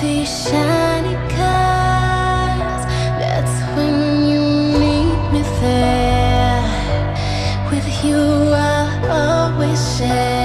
see shiny cars. That's when you meet me there. With you I'll always share.